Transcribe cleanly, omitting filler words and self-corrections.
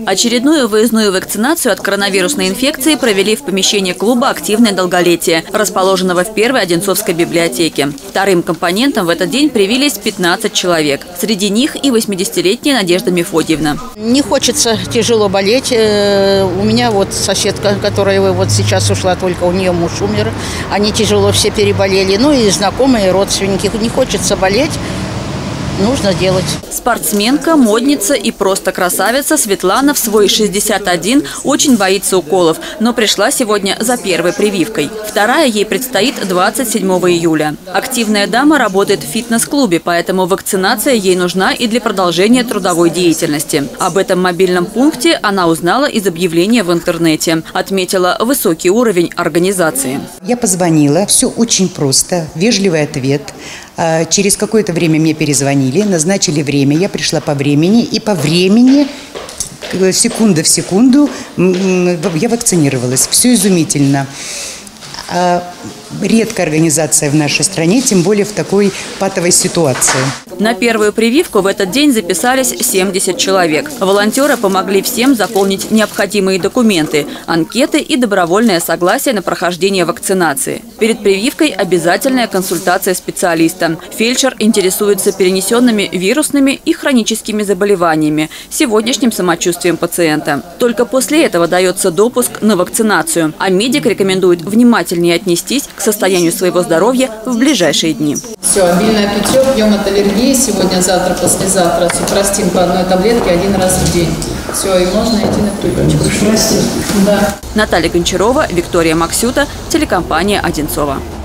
Очередную выездную вакцинацию от коронавирусной инфекции провели в помещении клуба «Активное долголетие», расположенного в первой Одинцовской библиотеке. Вторым компонентом в этот день привились 15 человек. Среди них и 80-летняя Надежда Мефодиевна. Не хочется тяжело болеть. У меня вот соседка, которая вот сейчас ушла, только у нее муж умер. Они тяжело все переболели. Ну и знакомые, и родственники. Не хочется болеть. Нужно делать. Спортсменка, модница и просто красавица Светлана в свой 61 очень боится уколов, но пришла сегодня за первой прививкой. Вторая ей предстоит 27 июля. Активная дама работает в фитнес-клубе, поэтому вакцинация ей нужна и для продолжения трудовой деятельности. Об этом мобильном пункте она узнала из объявления в интернете. Отметила высокий уровень организации. Я позвонила, все очень просто, вежливый ответ. Через какое-то время мне перезвонили, назначили время, я пришла по времени, и по времени, секунда в секунду, я вакцинировалась. Все изумительно. Редкая организация в нашей стране, тем более в такой патовой ситуации. На первую прививку в этот день записались 70 человек. Волонтеры помогли всем заполнить необходимые документы, анкеты и добровольное согласие на прохождение вакцинации. Перед прививкой обязательная консультация специалиста. Фельдшер интересуется перенесенными вирусными и хроническими заболеваниями, сегодняшним самочувствием пациента. Только после этого дается допуск на вакцинацию, а медик рекомендует внимательнее отнестись к состоянию своего здоровья в ближайшие дни. Все, обильное питье, пьем от аллергии. Сегодня, завтра, послезавтра супрастин по одной таблетке 1 раз в день. Все, и можно идти на прививку. Да. Наталья Гончарова, Виктория Максюта, телекомпания «Одинцова».